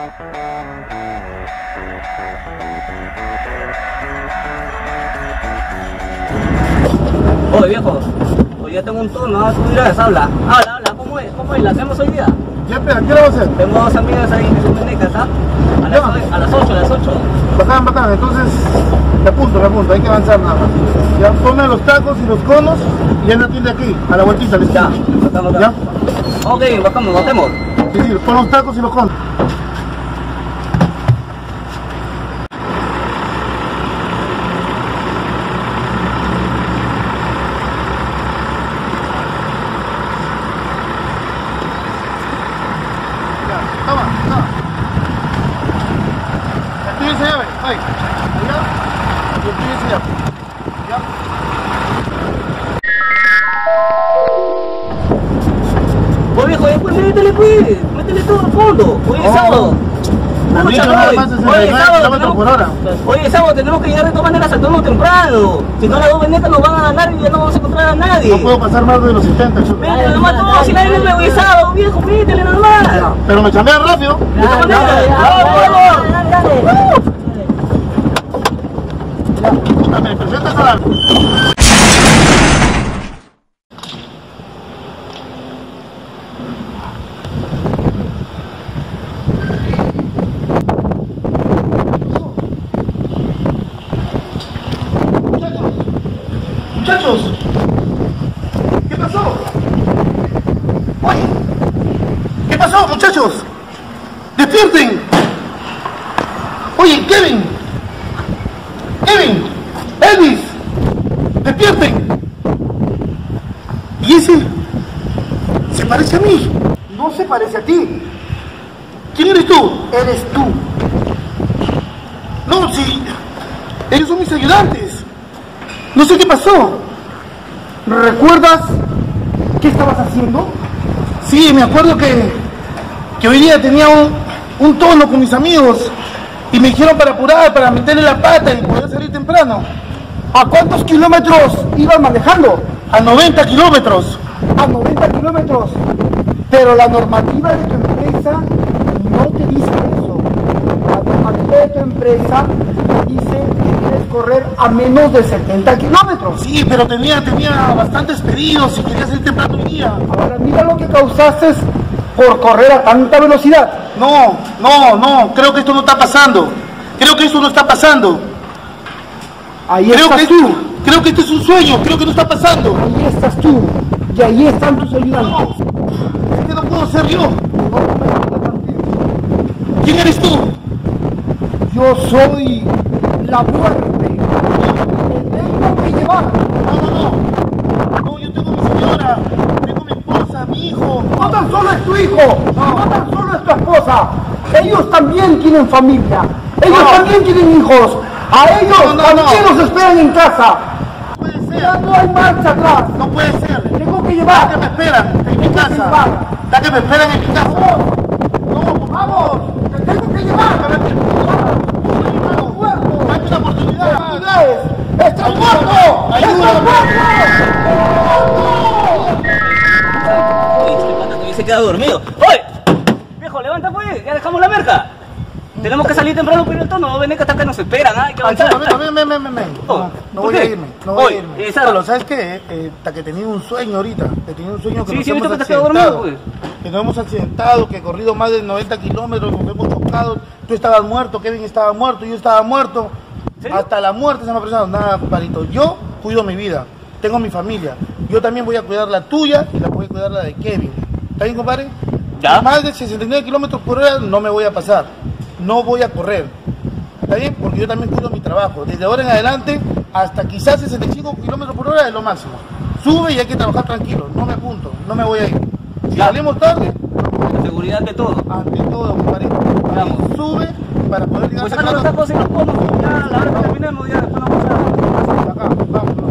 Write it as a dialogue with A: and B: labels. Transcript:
A: Oye viejo, hoy día tengo un turno, tú dirás, habla, ¿cómo es? ¿La hacemos hoy día?
B: Ya, espera, ¿qué hora va a hacer?
A: Tengo dos amigas ahí en sus menecas, ¿ah? A las 8.
B: Bacán, entonces me apunto, hay que avanzar nada más. Ya, ponen los tacos y los conos y ya no tiende aquí, a la vueltita, ¿listo?
A: Ya,
B: ¿Ya?
A: Ok, bajamos.
B: Sí, pon los tacos y los conos. Toma. El tuyo se llave, ahí. Allá. Y el tuyo se llave. ¿Ya?
A: Oye viejo, después métele todo al fondo. Hoy es sábado. Oye, sábado tenemos que llegar de todas maneras a turno temprano. Si no, las dos venecas nos van a ganar y ya no vamos a encontrar a nadie.
B: No puedo pasar más de los 70, chulo.
A: Métele nomás todo, si nadie me voy sábado, viejo, métele nomás.
B: Pero me chambean rápido.
A: De esta manera,
B: Me presentas a la... Muchachos, ¿qué pasó? Oye, ¿qué pasó, muchachos? ¡Despierten! Oye, Elvis, despierten. ¿Y ese? ¿Se parece a mí? No se parece a ti. ¿Quién eres tú? Eres tú. No, sí, ellos son mis ayudantes. No sé qué pasó. ¿Recuerdas qué estabas haciendo? Sí, me acuerdo que hoy día tenía un tono con mis amigos y me dijeron para apurar, para meterle la pata y poder salir temprano. ¿A cuántos kilómetros ibas manejando? A 90 kilómetros. A 90 kilómetros. Pero la normativa de tu empresa no te dice eso. La normativa de tu empresa dice que debes correr a menos de 70 kilómetros. Sí, pero tenía bastantes pedidos y quería salir temprano hoy día. Ahora mira lo que causaste por correr a tanta velocidad. No, creo que esto no está pasando. Ahí estás tú. Creo que esto es un sueño, creo que no está pasando. Ahí estás tú, y ahí están tus ayudantes. No, es que no puedo ser yo. ¿Quién eres tú? Yo soy la muerte. Te tengo que llevar. No, yo tengo mi señora, tengo mi esposa, mi hijo. No tan solo es tu hijo, no tan solo es tu esposa. Ellos también tienen familia, ellos también tienen hijos. A ellos también los esperan en casa. No puede ser. Ya no hay marcha atrás. No puede ser. Tengo que llevar. Que me esperan en mi casa. Que me esperan en mi casa. No, vamos. Te tengo que llevar. Dame una oportunidad. ¡Estás muerto! ¡Estás
A: muerto! Se queda dormido. ¡Oye! Viejo, levanta pues, ya dejamos la merca. Tenemos que salir temprano para el tono, no ven que hasta acá nos esperan, hay que avanzar.
B: No voy a irme. Pero ¿sabes qué? Hasta que tenía un sueño ahorita, que nos hemos accidentado. Que nos hemos accidentado, que he corrido más de 90 kilómetros, nos hemos chocado. Tú estabas muerto, Kevin estaba muerto, yo estaba muerto. Hasta la muerte se me ha presentado. Nada, compadrito, yo cuido mi vida, tengo mi familia. Yo también voy a cuidar la tuya y voy a cuidar la de Kevin. ¿Está bien, compadre? ¿Ya? Más de 69 kilómetros por hora no me voy a pasar. No voy a correr, ¿está bien? Porque yo también cuido mi trabajo. Desde ahora en adelante, hasta quizás 65 kilómetros por hora es lo máximo. Sube y hay que trabajar tranquilo, no me apunto, no me voy a ir. Si salimos tarde,
A: la seguridad ante todo.
B: Ante todo, compadre. Sube para poder llegar a
A: los tacos y los conos, ya a la hora que terminemos, ya después vamos a...
B: Acá, vamos.